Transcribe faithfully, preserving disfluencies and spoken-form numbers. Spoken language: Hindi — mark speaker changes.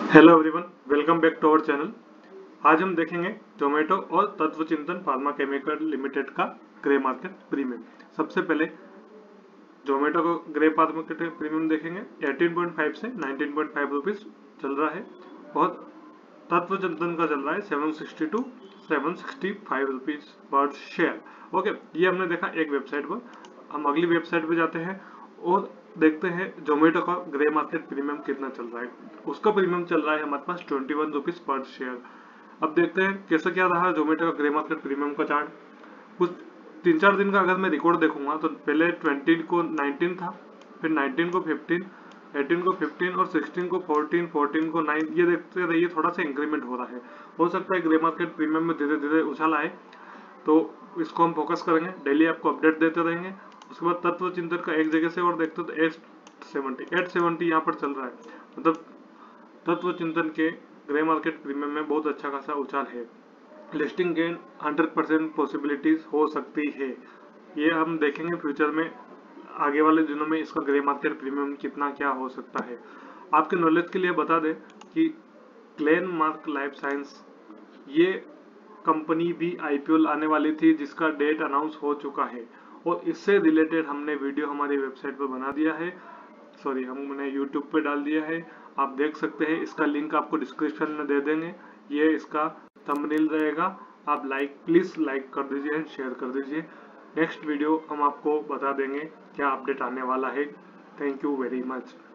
Speaker 1: Hello everyone, welcome back to our channel. आज हम देखेंगे जोमेटो और तत्वचिंतन फार्मा केमिकल लिमिटेड का ग्रे मार्केट प्रीमियम। सबसे पहले जोमेटो को ग्रे मार्केट प्रीमियम देखेंगे। अठारह पॉइंट पाँच से उन्नीस पॉइंट पाँच रुपीस चल रहा है और तत्वचिंतन का चल रहा है सात सौ बासठ टू सात सौ पैंसठ रुपीस पर शेयर। ओके, ये हमने देखा एक वेबसाइट पर। हम अगली वेबसाइट पे जाते हैं और देखते हैं जोमेटो का ग्रे मार्केट प्रीमियम कितना चल रहा है। उसका प्रीमियम चल रहा है हमारे पास ट्वेंटी वन रुपीज पर शेयर। अब देखते हैं कैसे क्या रहा जोमेटो का ग्रे मार्केट प्रीमियम का चार्ट। कुछ तीन चार दिन का अगर मैं रिकॉर्ड देखूंगा तो पहले ट्वेंटी को नाइनटीन था, फिर नाइनटीन को फिफ्टीन, एटीन को फिफ्टीन और सिक्सटीन को फोर्टीन, फोर्टीन को नाइन। ये देखते रहिए, थोड़ा सा इंक्रीमेंट हो रहा है। हो सकता है ग्रे मार्केट प्रीमियम में धीरे धीरे उछाल आए, तो इसको हम फोकस करेंगे, डेली आपको अपडेट देते रहेंगे। उसके बाद तत्व चिंतन का एक जगह से और देखते तो एट सेवेंटी एट सेवेंटी यहाँ पर चल रहा है। मतलब तत्व चिंतन के ग्रे मार्केट प्रीमियम में बहुत अच्छा खासा उछाल है। Listing gain hundred percent possibilities हो सकती है। ये हम देखेंगे फ्यूचर में, आगे वाले दिनों में इसका ग्रे मार्केट प्रीमियम कितना क्या हो सकता है। आपके नॉलेज के लिए बता दें कि ग्लेनमार्क लाइफ साइंस ये कंपनी भी आईपीओ आने वाली थी, जिसका डेट अनाउंस हो चुका है और इससे रिलेटेड हमने वीडियो हमारी वेबसाइट पर बना दिया है। सॉरी, हमने यूट्यूब पे डाल दिया है, आप देख सकते हैं। इसका लिंक आपको डिस्क्रिप्शन में दे देंगे। ये इसका थंबनेल रहेगा, आप लाइक प्लीज लाइक कर दीजिए एंड शेयर कर दीजिए। नेक्स्ट वीडियो हम आपको बता देंगे क्या अपडेट आने वाला है। Thank you very much.